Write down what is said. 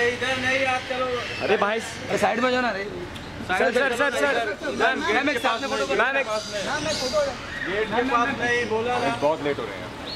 इधर नहीं आप चलो। अरे भाई साइड में जाओ ना रे। सर गेट के पास नहीं, बहुत लेट हो रहे हैं।